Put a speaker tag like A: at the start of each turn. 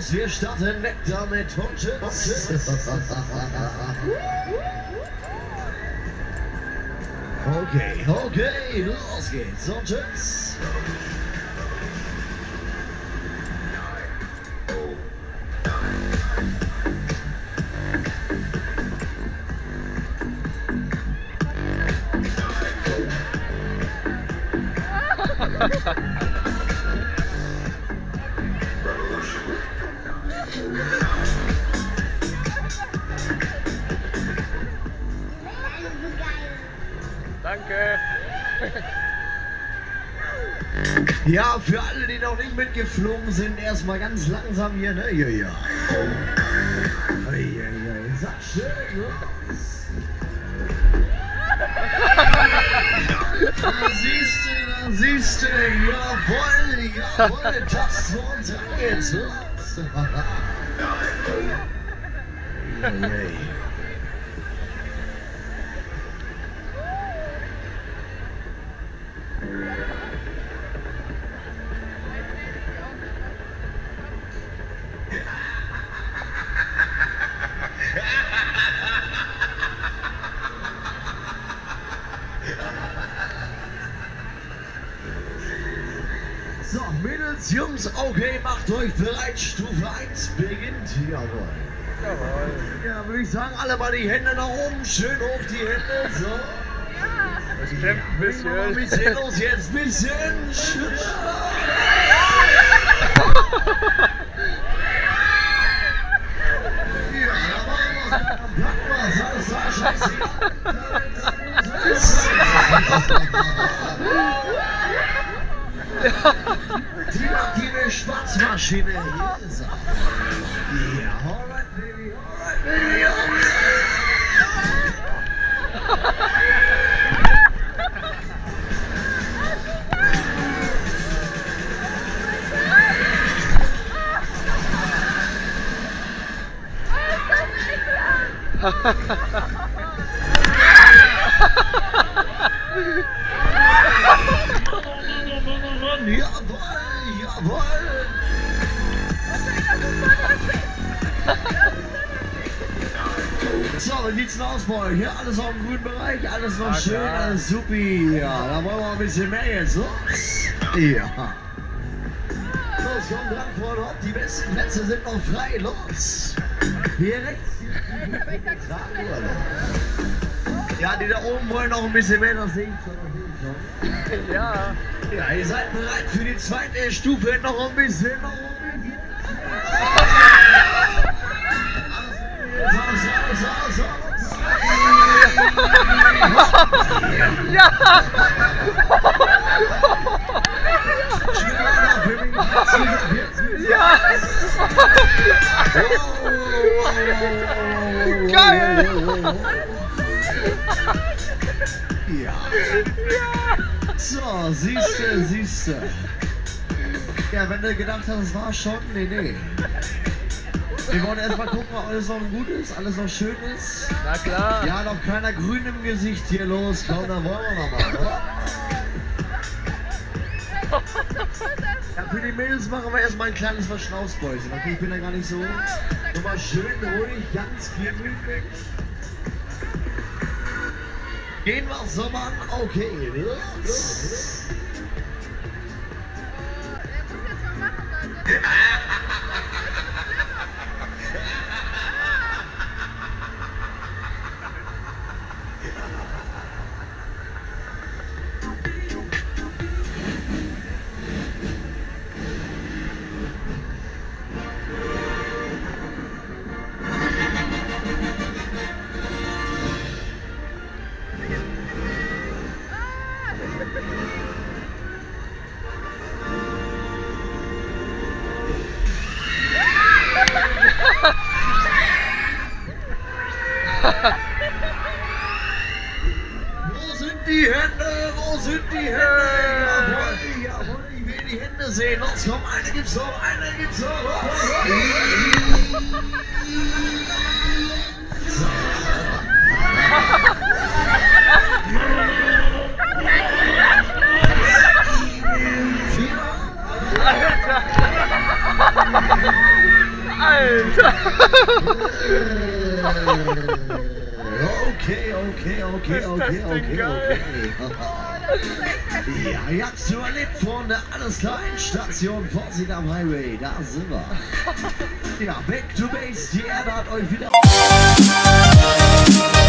A: los, wir starten weg damit und tschüss. Okay, los geht's und tschüss.
B: Danke.
A: Ja, für alle, die noch nicht mitgeflogen sind, erstmal ganz langsam hier, ne? Ja. Sag schön, los. Da siehst du, jawohl, das für uns angeht's, los. So, Mädels, Jungs, okay, macht euch bereit, Stufe 1 beginnt, jawohl. Ja, würde ich sagen, alle mal die Hände nach oben, schön hoch die Hände, so.
B: Das stimmt ein bisschen.
A: Ein bisschen los, jetzt ein bisschen. Die aktive Schwarzmaschine hier ist er. Ja, alright baby, Jawohl! So, wie sieht's denn aus bei euch? Ja, alles auf dem grünen Bereich, alles noch schön, alles supi. Ja, da wollen wir ein bisschen mehr jetzt, los. Ja. Los, komm dran, Freunde, die besten Plätze sind noch frei, los. Hier rechts. Ja, die da oben wollen noch ein bisschen mehr, das sehe ich schon.
B: Ja.
A: Ja, ihr seid bereit für die zweite Stufe, noch ein bisschen, So.
B: Ja. Ja. Geil.
A: Ja. So, siehste. Ja, wenn du gedacht hast, es war schon, nee. Wir wollen erstmal gucken, ob alles noch gut ist, alles noch schön ist.
B: Na klar.
A: Ja, noch keiner grün im Gesicht hier, los, komm, dann wollen wir noch mal, oder? Ja, für die Mädels machen wir erstmal ein kleines Verschnaufspäuschen. Okay, ich bin da gar nicht so. Nochmal schön ruhig, ganz gemütlich. Gehen wir so an, okay, los. Wo sind die Hände? Jawohl, ich will die Hände sehen. Los, komm, eine gibt's noch. So.
B: Alter!
A: Okay. Ja, ihr habt's überlebt, Freunde. Alles klar, Endstation, Vorsicht am Highway. Da sind wir. Ja, back to base. Die Erde hat euch wieder...